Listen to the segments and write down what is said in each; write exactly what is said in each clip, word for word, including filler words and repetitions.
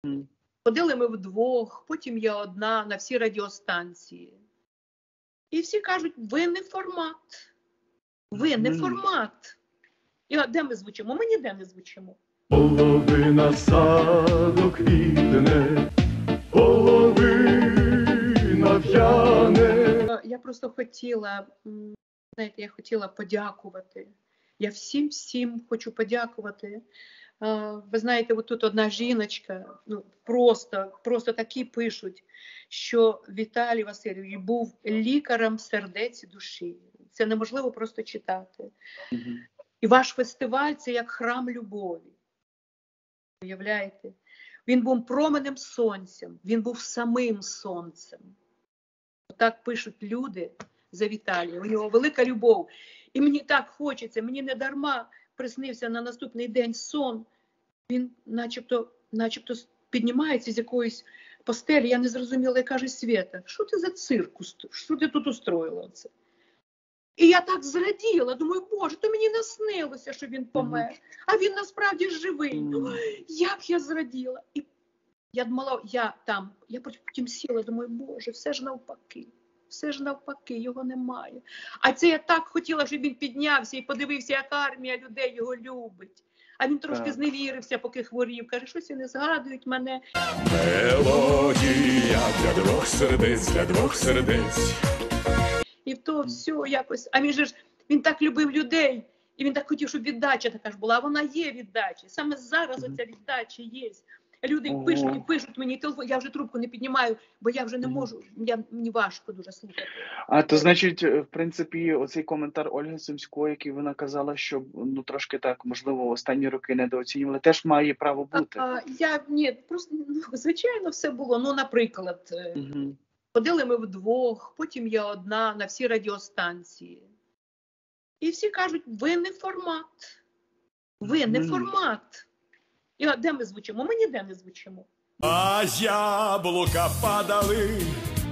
Мгм. Ходили ми вдвох, потім я одна на всі радіостанції. І всі кажуть, ви не формат. Ви не Мгм. формат. І а де ми звучимо? Ми ніде не звучимо. Половина саду квітне, половина в'яне. Е, Я просто хотіла, м, знаєте, я хотіла подякувати. Я всім-всім хочу подякувати. Е, Ви знаєте, от тут одна жіночка, ну, просто, просто такі пишуть, що Віталій Васильович був лікарем сердець і душі. Це неможливо просто читати. Мгм. І ваш фестиваль – це як храм любові. Уявляєте? Він був променем сонцем, він був самим сонцем. Так пишуть люди за Віталія. У нього велика любов. І мені так хочеться, мені не дарма приснився на наступний день сон. Він начебто, начебто піднімається з якоїсь постелі, я не зрозуміла, і каже, Свята, що ти за цирк, що ти тут устроїла це? І я так зраділа, думаю, Боже, то мені наснилося, що він помер, а він насправді живий. Ой, як я зраділа. І я думала, я там, я потім сіла, думаю, Боже, все ж навпаки, все ж навпаки, його немає. А це я так хотіла, щоб він піднявся і подивився, яка армія людей його любить. А він трошки Так. зневірився, поки хворів. Каже, щось і не згадують мене. Мелодія для двох сердець, для двох сердець. І в то все якось. А він же ж, він так любив людей. І він так хотів, щоб віддача така ж була. А вона є віддача. Саме зараз оця віддача є. Люди Ого. пишуть і пишуть мені телефон. Я вже трубку не піднімаю, бо я вже не Мгм. можу. Я, мені важко дуже слухати. А то значить, в принципі, оцей коментар Ольги Сумської, який вона казала, що ну трошки так, можливо, останні роки недооцінювали, теж має право бути. А, а, я, ні, просто, ну, звичайно, все було. Ну, наприклад, е, Мгм. ходили ми вдвох, потім я одна на всі радіостанції. І всі кажуть, ви не формат. Ви не Мгм. формат. І а де ми звучимо? Ми ніде не звучимо. А яблука падали,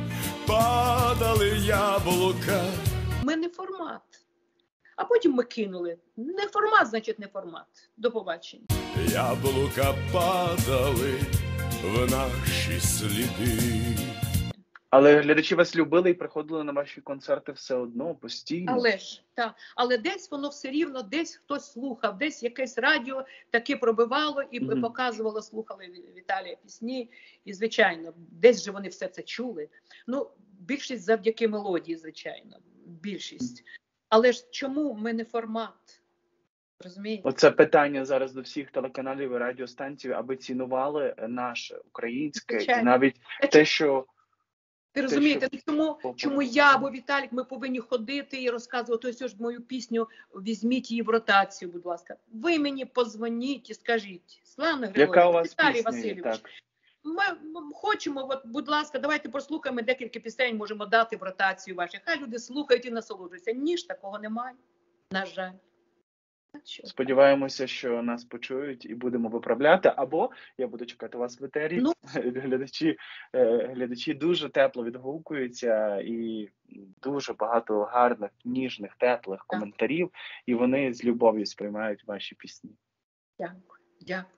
падали яблука. Ми не формат. А потім ми кинули. Не формат, значить не формат. До побачення. Яблука падали в наші сліди. Але глядачі вас любили і приходили на ваші концерти все одно, постійно. Але ж, так, але десь воно все рівно, десь хтось слухав, десь якесь радіо таки пробивало і Мгм. показувало, слухали Ві- Віталія пісні. І, звичайно, десь же вони все це чули. Ну, більшість завдяки мелодії, звичайно, більшість. Але ж чому ми не формат? Розумієте? Оце питання зараз до всіх телеканалів і радіостанцій, аби цінували наше українське, і Звичайно. навіть те, що Ви розумієте, що- чому, О, чому я або Віталік, ми повинні ходити і розказувати, ось ось мою пісню, візьміть її в ротацію, будь ласка. Ви мені позвоніть і скажіть, Слава яка у Григорівна, вас Віталій пісня є, Васильович, так. ми м, хочемо, от, будь ласка, давайте прослухаємо, декілька пісень можемо дати в ротацію ваші. Хай люди слухають і насолоджуються. Ні ж, такого немає, на жаль. А що? Сподіваємося, що нас почують і будемо виправляти, або я буду чекати вас в етері. Ну. Глядачі, е, глядачі дуже тепло відгукуються і дуже багато гарних, ніжних, теплих коментарів, і вони з любов'ю сприймають ваші пісні. Дякую, дякую.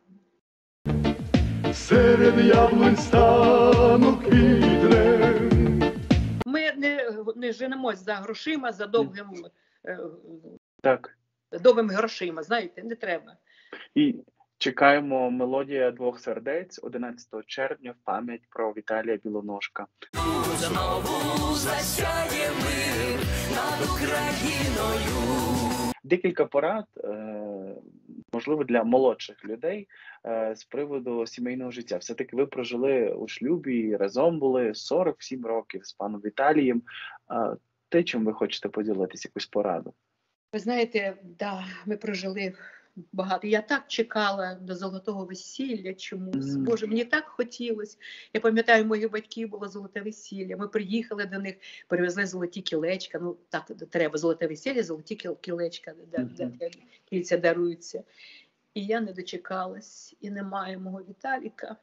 Серед яблунь стану квітне. Ми не, не женемось за грошима, за довгим, е, Так. довгим грошима, знаєте, не треба. І чекаємо мелодія двох сердець одинадцятого червня в пам'ять про Віталія Білоножка. Знову засяє мир над Україною. Декілька порад, е, можливо, для молодших людей е, з приводу сімейного життя. Все-таки ви прожили у шлюбі, разом були сорок сім років з паном Віталієм. Е, те, чим ви хочете поділитися, якусь пораду? Ви знаєте, да, ми прожили багато. Я так чекала до золотого весілля чомусь. Мгм. Боже, мені так хотілося. Я пам'ятаю, моїх батьків було золоте весілля. Ми приїхали до них, привезли золоті кілечка. Ну, так треба, золоте весілля, золоті кіл- кілечка, де, де, Мгм. де кільця даруються. І я не дочекалась. І немає мого Віталіка.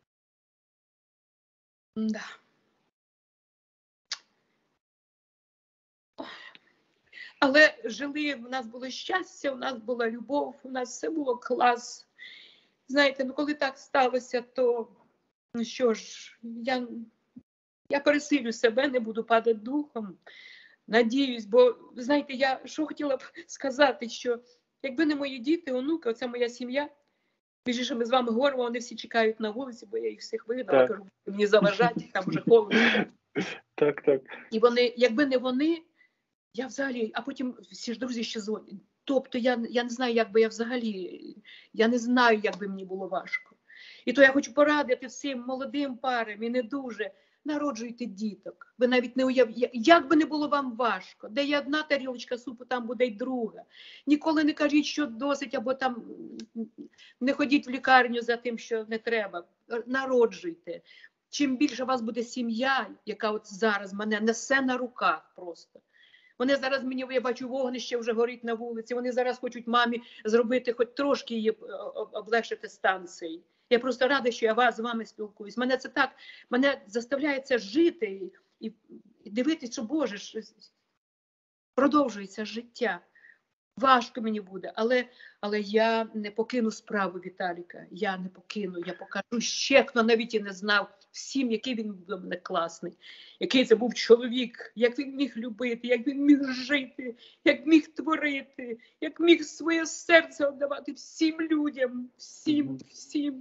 Да. Але жили, в нас було щастя, у нас була любов, у нас все було клас. Знаєте, ну коли так сталося, то Ну що ж, я, я пересилю себе, не буду падати духом. Надіюсь, бо, знаєте, я що хотіла б сказати, що якби не мої діти, онуки, оце моя сім'я, між іншим, ми з вами говоримо, вони всі чекають на вулиці, бо я їх всіх вигнала, кажу, мені заважать, там вже холодно. Так, так. І вони, якби не вони, я взагалі, а потім всі ж друзі ще дзвонять. Тобто я, я не знаю, як би я взагалі, я не знаю, як би мені було важко. І то я хочу порадити всім молодим парам і не дуже, народжуйте діток. Ви навіть не уявляєте, як би не було вам важко, де є одна тарілочка супу, там буде й друга. Ніколи не кажіть, що досить, або там не ходіть в лікарню за тим, що не треба. Народжуйте. Чим більше у вас буде сім'я, яка от зараз мене несе на руках просто. Вони зараз мені, я бачу, вогнище вже горить на вулиці, вони зараз хочуть мамі зробити, хоч трошки її облегшити станції. Я просто рада, що я вас, з вами спілкуюсь. Мене це так, мене заставляє це жити і, і, і дивитися, що, Боже, ж, продовжується життя. Важко мені буде, але, але я не покину справу Віталіка. Я не покину, я покажу ще, хто навіть і не знав всім, який він був мене класний, який це був чоловік, як він міг любити, як він міг жити, як міг творити, як міг своє серце віддавати всім людям, всім, всім.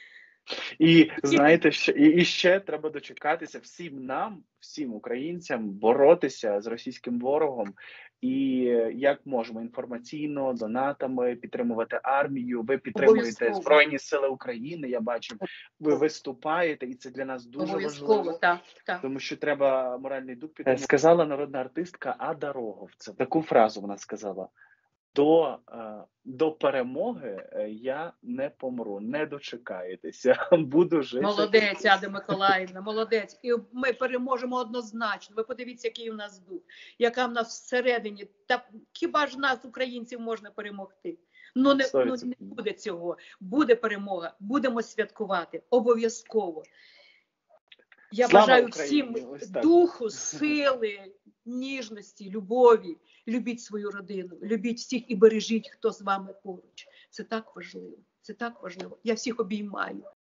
І знаєте, ще, і, і ще треба дочекатися всім нам, всім українцям, боротися з російським ворогом. І як можемо інформаційно, донатами, підтримувати армію. Ви підтримуєте Збройні Сили України, я бачу, ви виступаєте, і це для нас дуже важливо. Так, так. Тому що треба моральний дух підтримувати. Сказала народна артистка Ада Роговцев. Таку фразу вона сказала. До, до перемоги я не помру, не дочекаєтеся, буду жити. Молодець, Ада Миколаївна, молодець. І ми переможемо однозначно. Ви подивіться, який у нас дух, яка в нас всередині. Та хіба ж нас, українців, можна перемогти? Ну не, ну не буде цього. Буде перемога, будемо святкувати, обов'язково. Я Слава бажаю Україні! всім духу, сили, ніжності, любові. Любіть свою родину, любіть всіх і бережіть, хто з вами поруч. Це так важливо, це так важливо. Я всіх обіймаю.